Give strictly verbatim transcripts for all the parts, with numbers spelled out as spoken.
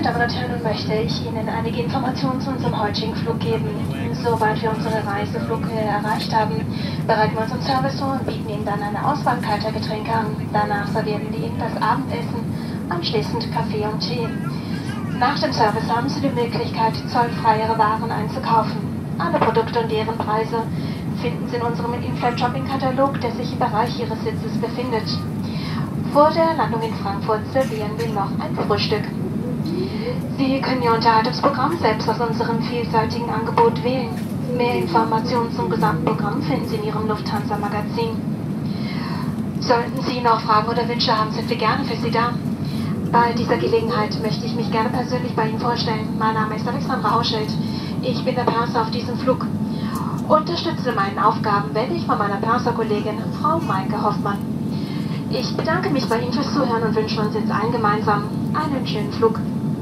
Damen und Herren, nun möchte ich Ihnen einige Informationen zu unserem heutigen Flug geben. Sobald wir unsere Reiseflughöhe erreicht haben, bereiten wir unseren Service vor und bieten Ihnen dann eine Auswahl kalter Getränke an. Danach servieren wir Ihnen das Abendessen, anschließend Kaffee und Tee. Nach dem Service haben Sie die Möglichkeit, zollfreiere Waren einzukaufen. Alle Produkte und deren Preise finden Sie in unserem In-Flight-Shopping-Katalog, der sich im Bereich Ihres Sitzes befindet. Vor der Landung in Frankfurt servieren wir noch ein Frühstück. Sie können Ihr Unterhaltungsprogramm selbst aus unserem vielseitigen Angebot wählen. Mehr Informationen zum Gesamtprogramm finden Sie in Ihrem Lufthansa-Magazin. Sollten Sie noch Fragen oder Wünsche haben, sind wir gerne für Sie da. Bei dieser Gelegenheit möchte ich mich gerne persönlich bei Ihnen vorstellen. Mein Name ist Alexandra Hauschild. Ich bin der Purser auf diesem Flug. Unterstütze meinen Aufgaben werde ich von meiner Purser-Kollegin Frau Maike Hoffmann. Ich bedanke mich bei Ihnen fürs Zuhören und wünsche uns jetzt allen gemeinsam einen schönen Flug.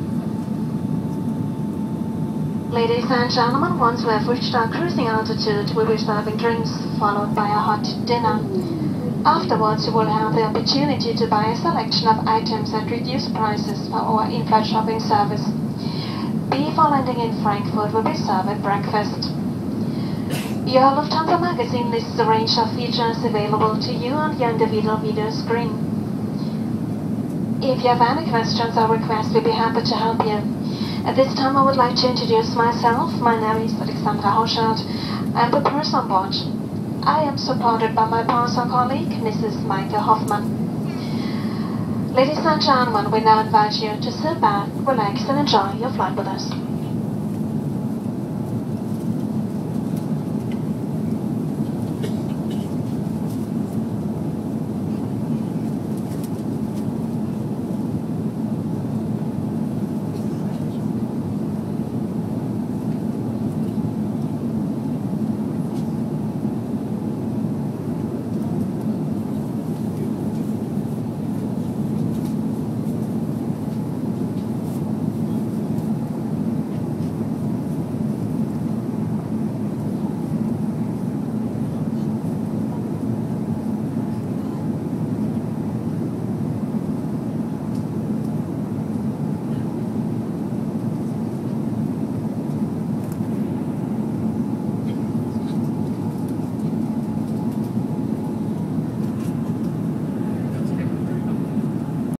Ladies and gentlemen, once we have reached our cruising altitude, we will be serving drinks, followed by a hot dinner. Afterwards, you will have the opportunity to buy a selection of items at reduced prices for our in-flight shopping service. Before landing in Frankfurt, will be served at breakfast. Your Lufthansa magazine lists a range of features available to you on your individual video screen. If you have any questions or requests, we'll be happy to help you. At this time, I would like to introduce myself. My name is Alexandra Hauschild. I'm the purser on board. I am supported by my purser colleague, Missus Maike Hoffmann. Ladies and gentlemen, we now invite you to sit back, relax and enjoy your flight with us.